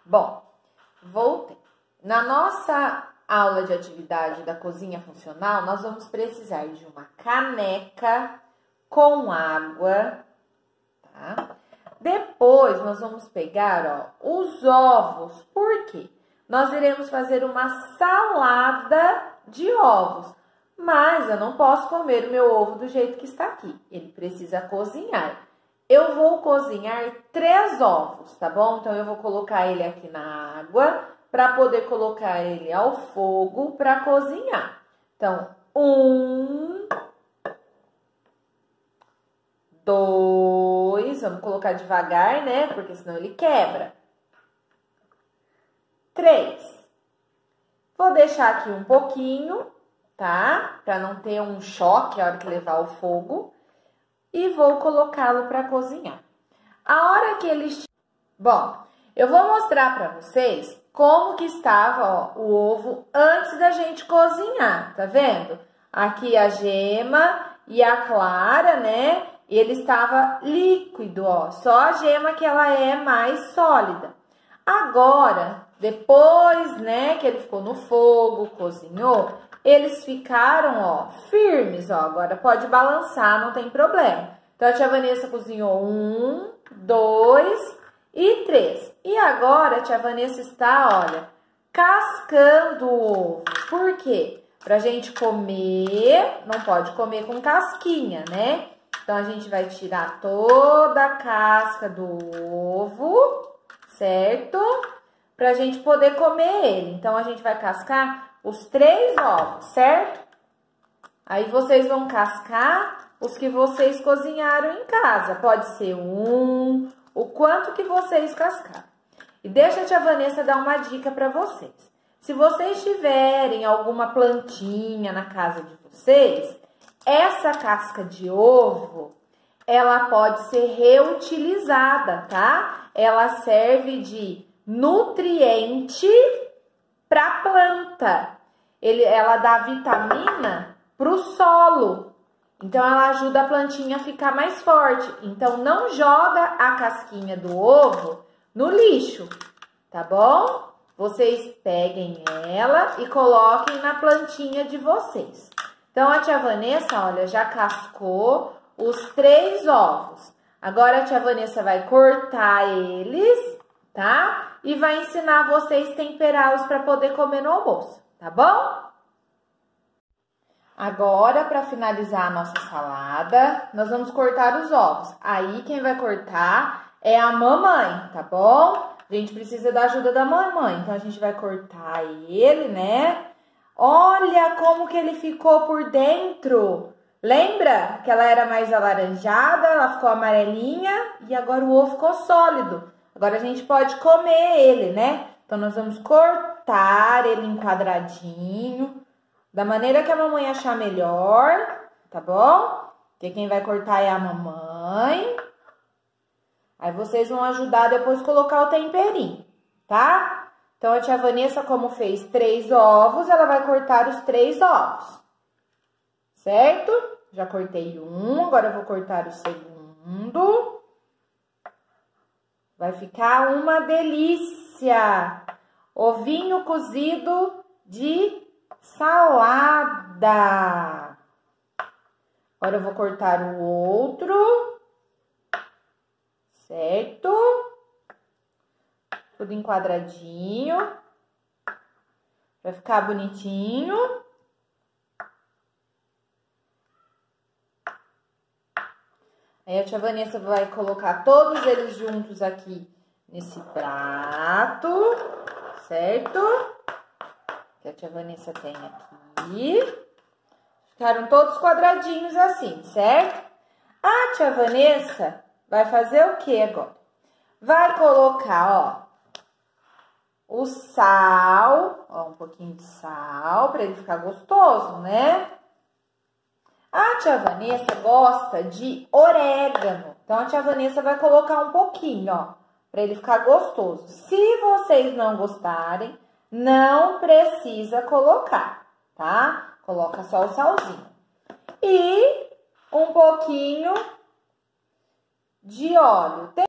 Bom, voltei. Na nossa aula de atividade da cozinha funcional, nós vamos precisar de uma caneca com água, tá? Depois, nós vamos pegar, ó, os ovos. Por quê? Nós iremos fazer uma salada de ovos. Mas eu não posso comer o meu ovo do jeito que está aqui. Ele precisa cozinhar. Eu vou cozinhar 3 ovos, tá bom? Então, eu vou colocar ele aqui na água para poder colocar ele ao fogo para cozinhar. Então, 1, 2, vamos colocar devagar, né? Porque senão ele quebra. 3. Vou deixar aqui um pouquinho, tá? Para não ter um choque a hora que levar ao fogo. E vou colocá-lo para cozinhar. A hora que ele... Bom, eu vou mostrar para vocês como que estava, ó, o ovo antes da gente cozinhar, tá vendo? Aqui a gema e a clara, né? Ele estava líquido, ó, só a gema que ela é mais sólida. Agora, depois, né, que ele ficou no fogo, cozinhou, eles ficaram, ó, firmes, ó. Agora pode balançar, não tem problema. Então, a tia Vanessa cozinhou 1, 2 e 3. E agora, a tia Vanessa está, olha, cascando o ovo. Por quê? Pra gente comer, não pode comer com casquinha, né? Então, a gente vai tirar toda a casca do ovo, certo? Pra gente poder comer ele. Então, a gente vai cascar os 3 ovos, certo? Aí, vocês vão cascar os que vocês cozinharam em casa. Pode ser o quanto que vocês cascaram. E deixa a tia Vanessa dar uma dica para vocês. Se vocês tiverem alguma plantinha na casa de vocês, essa casca de ovo, ela pode ser reutilizada, tá? Ela serve de nutriente para a planta. Ela dá vitamina para o solo. Então, ela ajuda a plantinha a ficar mais forte. Então, não joga a casquinha do ovo no lixo, tá bom? Vocês peguem ela e coloquem na plantinha de vocês. Então, a tia Vanessa, olha, já cascou os 3 ovos. Agora, a tia Vanessa vai cortar eles, tá? E vai ensinar vocês a temperá-los para poder comer no almoço, tá bom? Agora, para finalizar a nossa salada, nós vamos cortar os ovos. Aí, quem vai cortar é a mamãe, tá bom? A gente precisa da ajuda da mamãe. Então, a gente vai cortar ele, né? Olha como que ele ficou por dentro. Lembra que ela era mais alaranjada, ela ficou amarelinha e agora o ovo ficou sólido. Agora, a gente pode comer ele, né? Então, nós vamos cortar ele em quadradinho, da maneira que a mamãe achar melhor, tá bom? Porque quem vai cortar é a mamãe. Aí vocês vão ajudar depois a colocar o temperinho, tá? Então, a tia Vanessa, como fez 3 ovos, ela vai cortar os 3 ovos, certo? Já cortei um, agora eu vou cortar o segundo. Vai ficar uma delícia! Ovinho cozido de salada. Agora eu vou cortar o outro, certo? Tudo em quadradinho. Vai ficar bonitinho. Aí a tia Vanessa vai colocar todos eles juntos aqui nesse prato, certo? Que a tia Vanessa tem aqui. Ficaram todos quadradinhos assim, certo? A tia Vanessa vai fazer o que agora? Vai colocar, ó, o sal, ó, um pouquinho de sal, para ele ficar gostoso, né? A tia Vanessa gosta de orégano. Então, a tia Vanessa vai colocar um pouquinho, ó, para ele ficar gostoso. Se vocês não gostarem, não precisa colocar, tá? Coloca só o salzinho. E um pouquinho de óleo.